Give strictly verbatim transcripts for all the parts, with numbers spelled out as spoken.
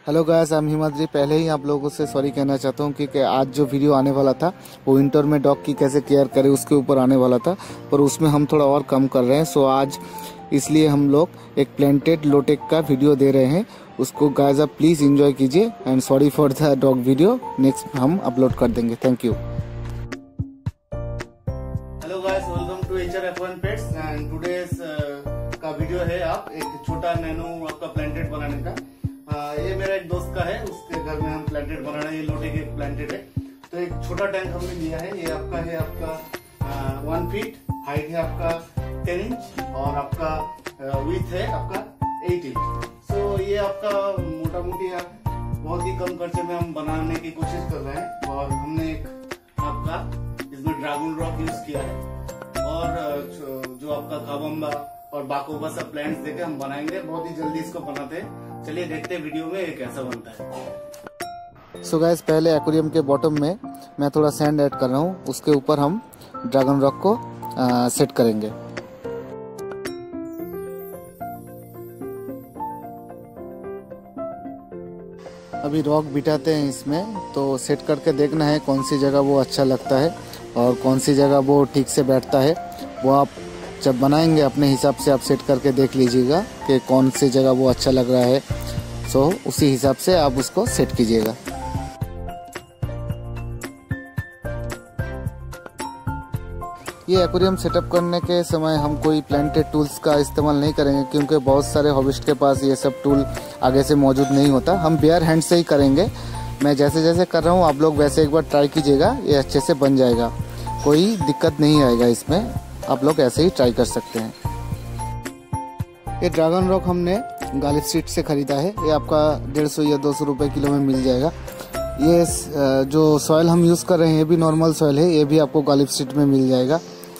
Hello guys, I am Himadri. पहले ही आप लोगों से सॉरी कहना चाहता हूँ कि, कि आज जो वीडियो आने वाला था वो विंटर में डॉग की कैसे केयर करें उसके ऊपर आने वाला था, पर उसमें हम थोड़ा और कम कर रहे हैं। सो आज इसलिए हम लोग एक प्लांटेड लोटेक का वीडियो दे रहे हैं। उसको गाइस आप प्लीज़ एंजॉय कीजिए and sorry for the dog video. Next हम अपलोड कर देंगे। Thank you. Hello guys, welcome to aqua pets and today's का वीडियो है आप एक छोटा नैनो आपका प्लांटेड बनाने का। आ, ये मेरा एक दोस्त का है, उसके घर में हम प्लांटेड बना रहे हैं। ये लोटेक एक प्लांटेड है, तो एक छोटा टैंक हमने लिया है। ये आपका है आपका वन फीट हाइट है, आपका टेन इंच और आपका विथ है आपका एट इंच। सो ये आपका मोटा मोटी बहुत ही कम खर्चे में हम बनाने की कोशिश कर रहे हैं। और हमने एक आपका इसमें ड्रैगन रॉक यूज किया है और जो आपका काबम्बा और बाकोबा सब प्लांट्स देके हम बनाएंगे। बहुत ही जल्दी इसको बनाते हैं। चलिए देखते हैं वीडियो में ये कैसा बनता है। सो गाइस, पहले एक्वेरियम के बॉटम में मैं थोड़ा सैंड ऐड कर रहा हूँ, उसके ऊपर हम ड्रैगन रॉक को आ, सेट करेंगे। अभी रॉक बिठाते हैं इसमें, तो सेट करके देखना है कौन सी जगह वो अच्छा लगता है और कौन सी जगह वो ठीक से बैठता है। वो आप जब बनाएंगे अपने हिसाब से आप सेट करके देख लीजिएगा कि कौन सी जगह वो अच्छा लग रहा है। सो उसी हिसाब से आप उसको सेट कीजिएगा। ये एक्वेरियम सेटअप करने के समय हम कोई प्लांटेड टूल्स का इस्तेमाल नहीं करेंगे, क्योंकि बहुत सारे हॉबिस्ट के पास ये सब टूल आगे से मौजूद नहीं होता। हम बेयर हैंड से ही करेंगे। मैं जैसे जैसे कर रहा हूँ आप लोग वैसे एक बार ट्राई कीजिएगा, ये अच्छे से बन जाएगा। कोई दिक्कत नहीं आएगा इसमें, आप लोग ऐसे ही ट्राई कर सकते हैं। ये ड्रैगन रॉक हमने गालिब स्ट्रीट से खरीदा है। ये आपका डेढ़ सौ या दो सौ रुपये किलो में मिल जाएगा। ये जो सॉइल हम यूज़ कर रहे हैं ये भी नॉर्मल सॉइल है, ये भी आपको गालिब स्ट्रीट में मिल जाएगा।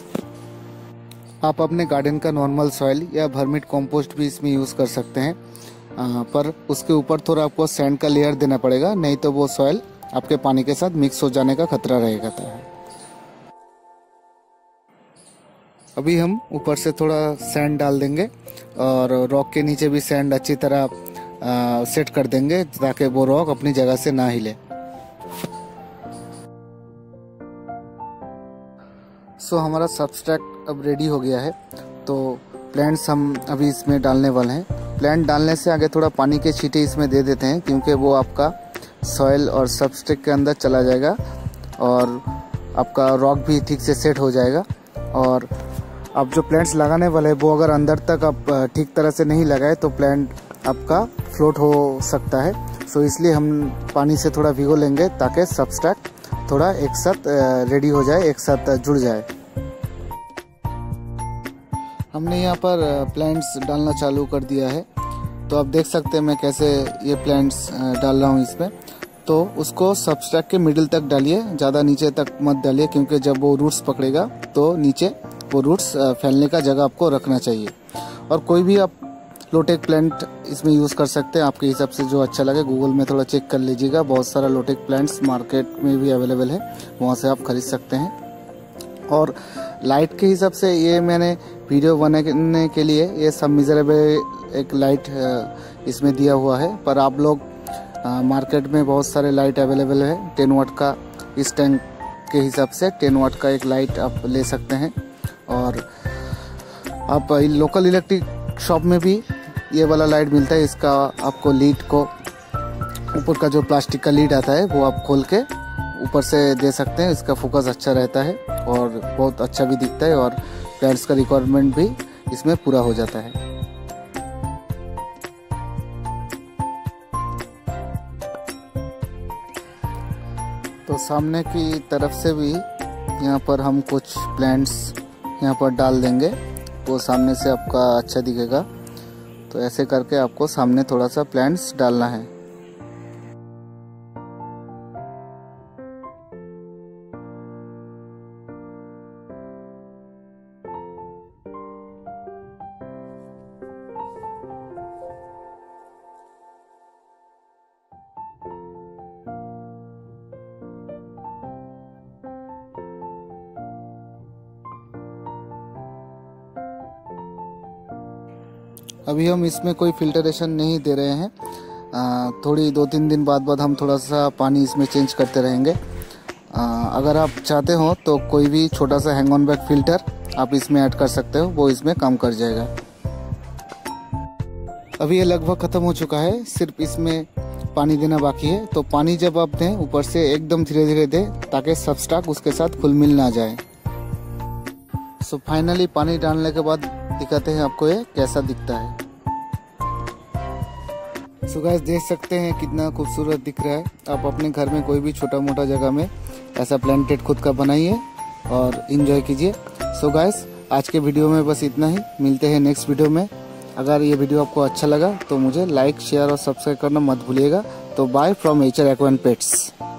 आप अपने गार्डन का नॉर्मल सॉइल या वर्मिट कंपोस्ट भी इसमें यूज़ कर सकते हैं, आ, पर उसके ऊपर थोड़ा आपको सैंड का लेयर देना पड़ेगा, नहीं तो वो सॉइल आपके पानी के साथ मिक्स हो जाने का खतरा रहेगा। तो अभी हम ऊपर से थोड़ा सैंड डाल देंगे और रॉक के नीचे भी सैंड अच्छी तरह आ, सेट कर देंगे ताकि वो रॉक अपनी जगह से ना हिले। सो हमारा सब्सट्रैक्ट अब रेडी हो गया है, तो प्लांट्स हम अभी इसमें डालने वाले हैं। प्लांट डालने से आगे थोड़ा पानी के छींटे इसमें दे देते हैं, क्योंकि वो आपका सॉइल और सब्सट्रैक्ट के अंदर चला जाएगा और आपका रॉक भी ठीक से सेट हो जाएगा। और आप जो प्लांट्स लगाने वाले हैं वो अगर अंदर तक आप ठीक तरह से नहीं लगाए तो प्लांट आपका फ्लोट हो सकता है। सो इसलिए हम पानी से थोड़ा भिगो लेंगे ताकि सब्सट्रैक्ट थोड़ा एक साथ रेडी हो जाए, एक साथ जुड़ जाए। हमने यहाँ पर प्लांट्स डालना चालू कर दिया है, तो आप देख सकते हैं मैं कैसे ये प्लांट्स डाल रहा हूँ इसमें। तो उसको सब्सट्रैक्ट के मिडिल तक डालिए, ज़्यादा नीचे तक मत डालिए, क्योंकि जब वो रूट्स पकड़ेगा तो नीचे वो रूट्स फैलने का जगह आपको रखना चाहिए। और कोई भी आप लोटेक प्लांट इसमें यूज़ कर सकते हैं, आपके हिसाब से जो अच्छा लगे। गूगल में थोड़ा चेक कर लीजिएगा, बहुत सारा लोटेक प्लांट्स मार्केट में भी अवेलेबल है, वहाँ से आप खरीद सकते हैं। और लाइट के हिसाब से ये मैंने वीडियो बनाने के लिए ये सब मिजरेबल एक लाइट इसमें दिया हुआ है, पर आप लोग मार्केट में बहुत सारे लाइट अवेलेबल है। टेन वाट का इस टैंक के हिसाब से टेन वाट का एक लाइट आप ले सकते हैं। और आप लोकल इलेक्ट्रिक शॉप में भी ये वाला लाइट मिलता है। इसका आपको लीड को ऊपर का जो प्लास्टिक का लीड आता है वो आप खोल के ऊपर से दे सकते हैं। इसका फोकस अच्छा रहता है और बहुत अच्छा भी दिखता है, और प्लांट्स का रिक्वायरमेंट भी इसमें पूरा हो जाता है। तो सामने की तरफ से भी यहाँ पर हम कुछ प्लांट्स यहाँ पर डाल देंगे, वो सामने से आपका अच्छा दिखेगा। तो ऐसे करके आपको सामने थोड़ा सा प्लांट्स डालना है। अभी हम इसमें कोई फिल्टरेशन नहीं दे रहे हैं, थोड़ी दो तीन दिन बाद बाद हम थोड़ा सा पानी इसमें चेंज करते रहेंगे। आ, अगर आप चाहते हो तो कोई भी छोटा सा हैंग ऑन बैक फिल्टर आप इसमें ऐड कर सकते हो, वो इसमें काम कर जाएगा। अभी ये लगभग ख़त्म हो चुका है, सिर्फ इसमें पानी देना बाकी है। तो पानी जब आप दें ऊपर से एकदम धीरे धीरे दें ताकि सबस्ट्रैट उसके साथ घुल मिल ना जाए। सो फाइनली पानी डालने के बाद दिखाते हैं आपको ये कैसा दिखता है। सो गाइस देख सकते हैं कितना खूबसूरत दिख रहा है। आप अपने घर में कोई भी छोटा मोटा जगह में ऐसा प्लांटेड खुद का बनाइए और इन्जॉय कीजिए। सो गाइस आज के वीडियो में बस इतना ही, मिलते हैं नेक्स्ट वीडियो में। अगर ये वीडियो आपको अच्छा लगा तो मुझे लाइक शेयर और सब्सक्राइब करना मत भूलिएगा। तो bye from nature aqua pets.